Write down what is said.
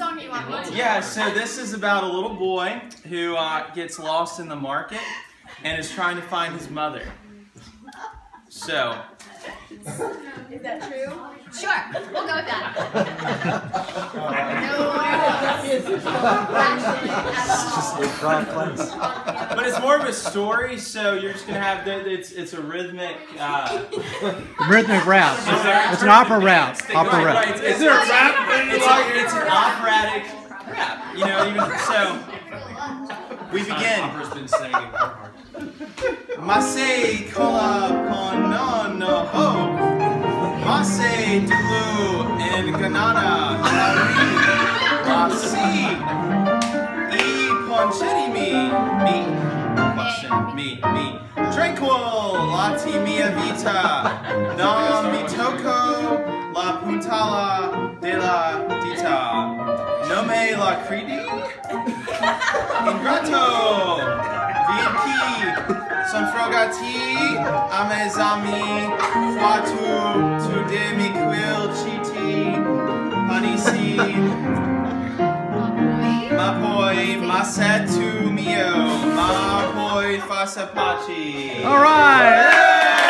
song you want me to? Yeah, so this is about a little boy who gets lost in the market and is trying to find his mother. So. Is that true? Sure, we'll go with that. But it's more of a story, so you're just gonna have it's a rhythmic. Rhythmic rap. It's an opera rap. Opera rap. Right. Is there a rap? It's an operatic rap. You know, even so. We begin. Opera's been singing. Masay kola konono ho. Masay dulu and ganana kari. Masi e poncheri me. Question me. Tranquil lati mia vita. Non mi tocco la puntala de la dita. Nome la credi. Ingrato. VIP, son frogati, amezami, fatu, tu de mi quil chiti, panisi, ma poi, masetu mio, ma poi fasapachi. All right.